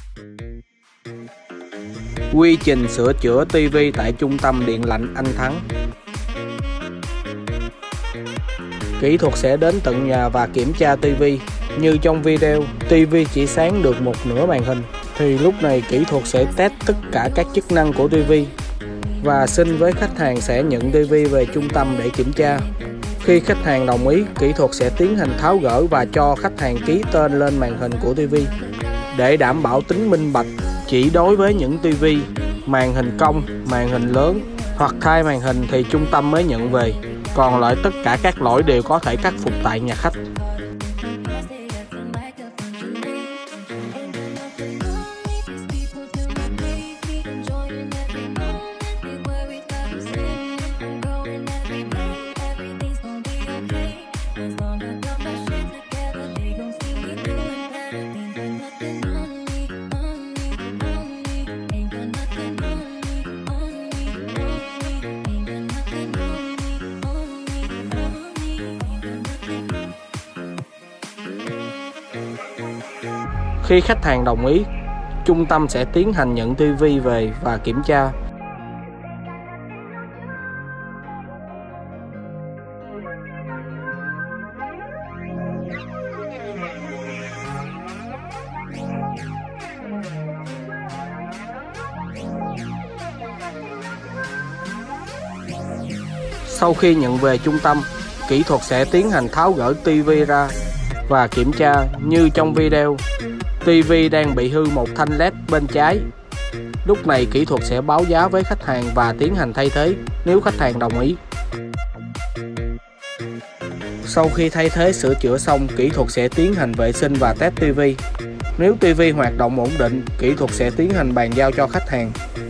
Quy trình sửa chữa TV tại trung tâm điện lạnh Anh Thắng. Kỹ thuật sẽ đến tận nhà và kiểm tra TV. Như trong video, TV chỉ sáng được một nửa màn hình, thì lúc này kỹ thuật sẽ test tất cả các chức năng của TV và xin với khách hàng sẽ nhận TV về trung tâm để kiểm tra. Khi khách hàng đồng ý, kỹ thuật sẽ tiến hành tháo gỡ và cho khách hàng ký tên lên màn hình của TV. Để đảm bảo tính minh bạch, chỉ đối với những TV màn hình cong, màn hình lớn hoặc thay màn hình thì trung tâm mới nhận về. Còn lại tất cả các lỗi đều có thể khắc phục tại nhà khách. Khi khách hàng đồng ý, trung tâm sẽ tiến hành nhận TV về và kiểm tra. Sau khi nhận về trung tâm, kỹ thuật sẽ tiến hành tháo gỡ TV ra và kiểm tra. Như trong video, TV đang bị hư một thanh LED bên trái. Lúc này kỹ thuật sẽ báo giá với khách hàng và tiến hành thay thế nếu khách hàng đồng ý. Sau khi thay thế sửa chữa xong, kỹ thuật sẽ tiến hành vệ sinh và test TV. Nếu TV hoạt động ổn định, kỹ thuật sẽ tiến hành bàn giao cho khách hàng.